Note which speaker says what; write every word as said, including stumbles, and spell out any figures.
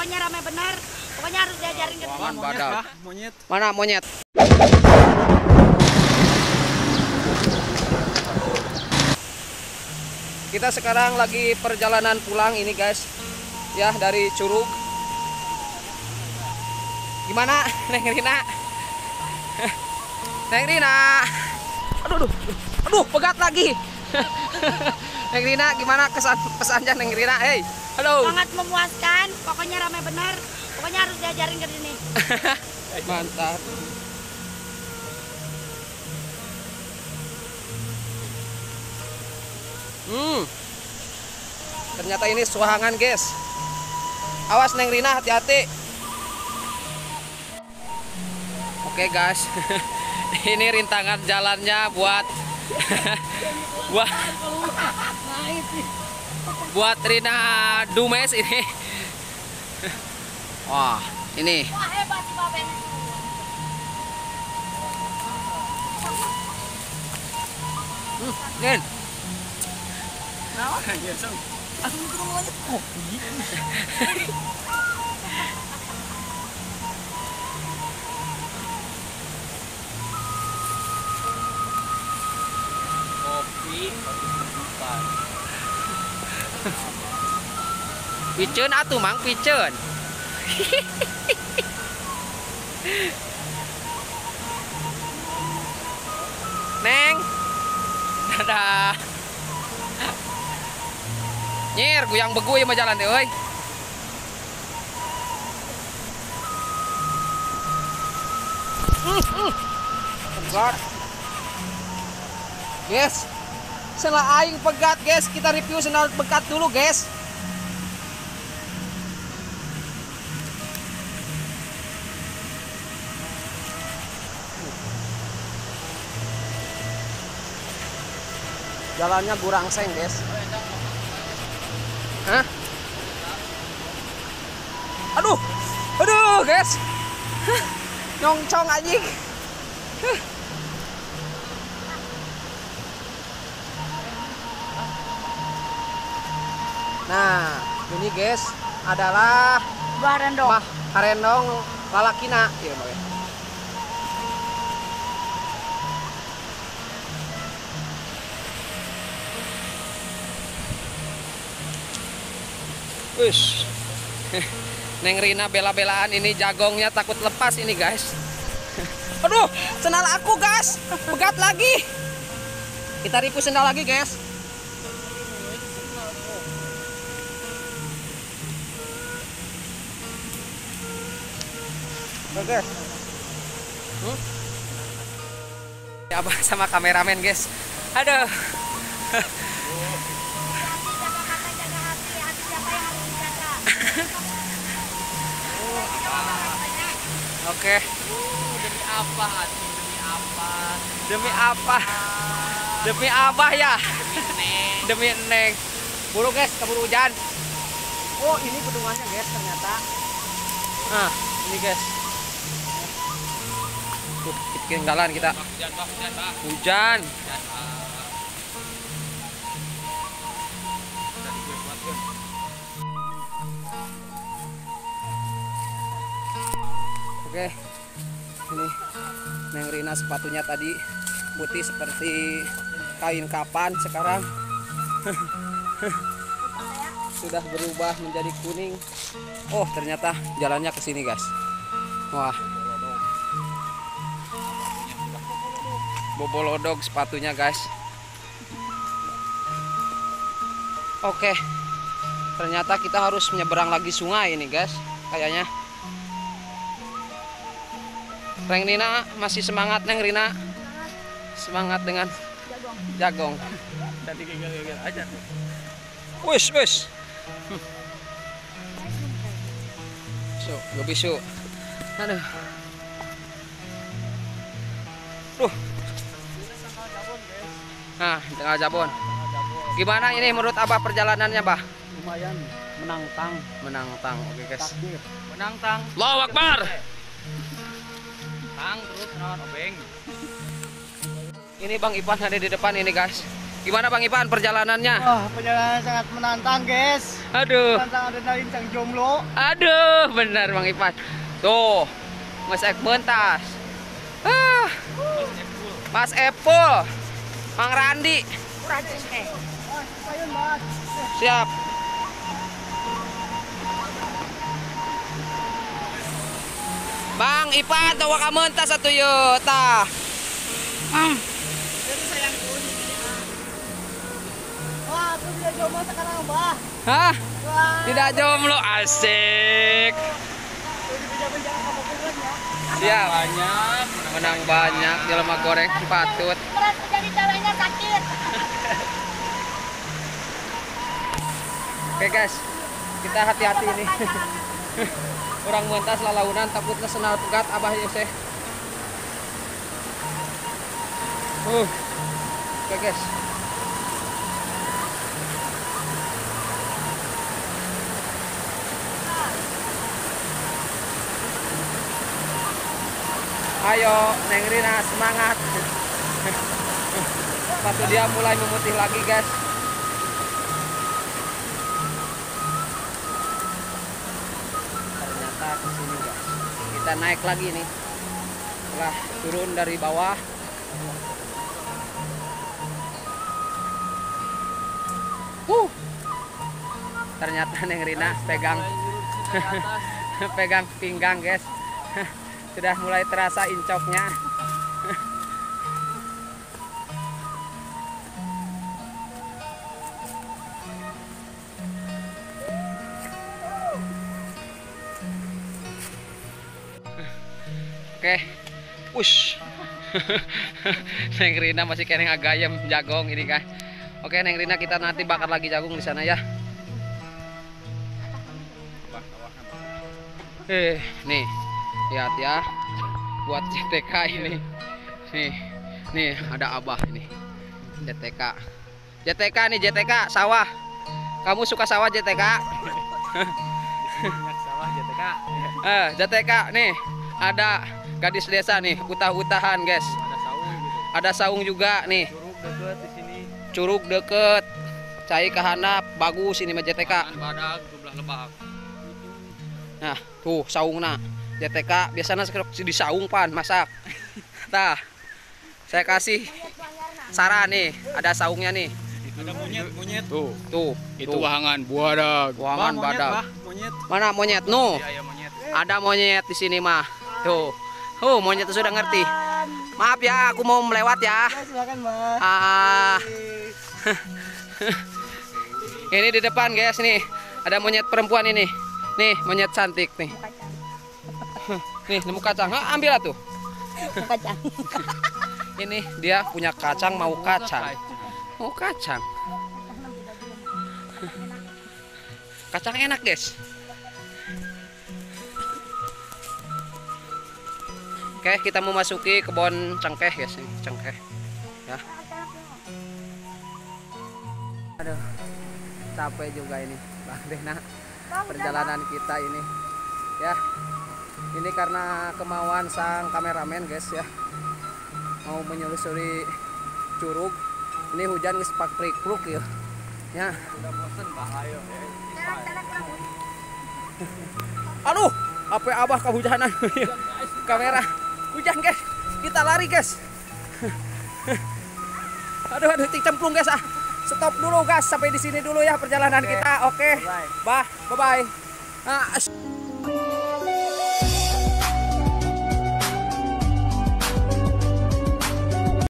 Speaker 1: pokoknya rame benar. Pokoknya harus diajarin ke sini.
Speaker 2: Badak.
Speaker 3: Monyet.
Speaker 2: Mana monyet? Kita sekarang lagi perjalanan pulang ini guys, ya dari Curug. Gimana, Neng Rina? Neng Rina, aduh, aduh, aduh, pegat lagi. Neng Rina, gimana kesan pesannya Neng Rina? Hey, halo.
Speaker 1: Sangat memuaskan, pokoknya rame benar. Pokoknya harus diajarin ke sini.
Speaker 2: Mantap. Hmm. Ternyata ini suahangan, guys. Awas Neng Rina, hati-hati. Oke, guys. Ini rintangan jalannya buat buat buat Rina Dumes ini. Wah, ini.
Speaker 1: Wah, hebat si Baben.
Speaker 2: Hmm, Nen.
Speaker 3: Kopi, kopi kehidupan.
Speaker 2: Piceun atuh Mang, piceun. Neng. Dadah. Nyer, guyang begu ya mah jalan teh euy. Pegat. Guys. Setelah aing pegat, guys, kita review sendal pegat dulu, guys. Jalannya kurang seng, guys. Hah? Aduh, aduh, guys. Nyongcong anjing. Nah, ini guys adalah
Speaker 1: Barendong.
Speaker 2: mah harendong lalakina. Iya, Mbak. Wish. Neng Rina bela-belaan ini jagongnya takut lepas ini guys. Aduh, sendal aku guys, pegat lagi. Kita ripu sendal lagi guys. Oke guys. Hmm? Ya abah sama kameramen guys. Aduh. Oke.
Speaker 3: Uh, demi apa hati? Demi apa?
Speaker 2: Demi apa? Demi abah ya.
Speaker 3: Neng.
Speaker 2: Demi Neng. Buru guys, keburu hujan. Oh, ini bendungannya guys ternyata. Nah, ini guys. Tuh, ketinggalan kita.
Speaker 3: Hujan, Pak, hujan, Pak.
Speaker 2: Hujan.
Speaker 3: Hujan, Pak. Tadi gue buat gue.
Speaker 2: Oke. Ini Neng Rina sepatunya tadi putih seperti kain kapan, sekarang sudah berubah menjadi kuning. Oh, ternyata jalannya ke sini, guys. Wah. Bobolodog sepatunya, guys. Oke. Ternyata kita harus menyeberang lagi sungai ini, guys. Kayaknya. Neng Rina masih semangat, Neng Rina. Semangat dengan jagong.
Speaker 3: Tadi gagal-gagal aja.
Speaker 2: Wis, wis. So, gue bisu. Aduh. Duh. Nah, tengah Jabon. Gimana ini menurut Abah perjalanannya, Bah?
Speaker 3: Lumayan menantang.
Speaker 2: Menantang. Oke, guys.
Speaker 3: Takdir. Menantang.
Speaker 2: Allahu Akbar.
Speaker 3: Tang terus naon obeng.
Speaker 2: Ini Bang Ipan ada di depan ini, guys. Gimana Bang Ipan perjalanannya?
Speaker 3: Wah, perjalanan sangat menantang, guys.
Speaker 2: Aduh.
Speaker 3: Tantang adrenalin sang jomblo.
Speaker 2: Aduh, benar Bang Ipan. Tuh, Mas Ekmentas. Ah. Mas Epul. Mang Randi. Siap. Bang Ipan tawa ka mentas atuh yeuh tah.
Speaker 1: Hmm.
Speaker 3: Wah, tuh dia jomblo sekarang, Mbah.
Speaker 2: Hah?
Speaker 3: Wah.
Speaker 2: Tidak jomblo asik. Siap.
Speaker 3: Banyak.
Speaker 2: Menang banyak jelema goreng patut.
Speaker 1: Berat menjadi ceweknya sakit.
Speaker 2: Oke guys, kita hati-hati ini. Orang mentas lalaunan takutnya senal pegat abah ya seh. Uh. Oke guys. Ayo Neng Rina semangat. Sepatu dia mulai memutih lagi guys. Ternyata kesini guys. Kita naik lagi nih. Setelah turun dari bawah. Uh. Ternyata Neng Rina pegang pegang pinggang guys. Sudah mulai terasa incoknya. Oke, push. Neng Rina masih kena ngagayam jagong ini kan. Oke Neng Rina, kita nanti bakar lagi jagung di sana ya. Eh, nih. Lihat ya, buat J T K ini. Nih, nih ada Abah ini. J T K. J T K nih, J T K sawah. Kamu suka sawah J T K?
Speaker 3: Minyak sawah J T K.
Speaker 2: Eh, J T K nih, ada gadis desa nih, utah-utahan, guys.
Speaker 3: Ada saung gitu.
Speaker 2: Ada saung juga nih.
Speaker 3: Curug deket di sini.
Speaker 2: Curug deket. Cai kahandap, bagus ini mah J T K.
Speaker 3: Badak belah lebak.
Speaker 2: Nah, tuh saungna. J T K biasanya di saung pan masak. Tah, saya kasih saran nih, ada saungnya nih.
Speaker 3: Ada monyet, monyet.
Speaker 2: Tuh, tuh,
Speaker 3: Itu
Speaker 2: tuh.
Speaker 3: wahangan buadak.
Speaker 2: Wahangan
Speaker 3: Bah, monyet,
Speaker 2: badak.
Speaker 3: bah, monyet.
Speaker 2: Mana monyet? No,
Speaker 3: Iya, ya monyet.
Speaker 2: ada monyet di sini mah. Tuh, oh monyet sudah ngerti. Maaf ya, aku mau melewat ya.
Speaker 3: Silakan, Mas.
Speaker 2: Ah, ini di depan guys nih, ada monyet perempuan ini. Nih monyet cantik nih. Nih nemu kacang, ha, ambil atuh.
Speaker 1: Kacang.
Speaker 2: Ini dia punya kacang, mau kacang, mau kacang. Kacang enak guys. Oke, kita mau masuki kebun cengkeh guys, nih cengkeh. Ya. Aduh, capek juga ini, Bang Dena. Perjalanan kita ini, ya. Ini karena kemauan sang kameramen guys ya, mau menyelusuri curug. Ini hujan geus pak-prik-pruk ya. Ya.
Speaker 3: Udah bosen, Pak. Ayo.
Speaker 2: Aduh, apa abah kehujanan? Kamera hujan guys, kita lari guys. Aduh, aduh, tik cemplung guys ah. Stop dulu guys, sampai di sini dulu ya perjalanan kita. Oke, bah, bye bye. Nah,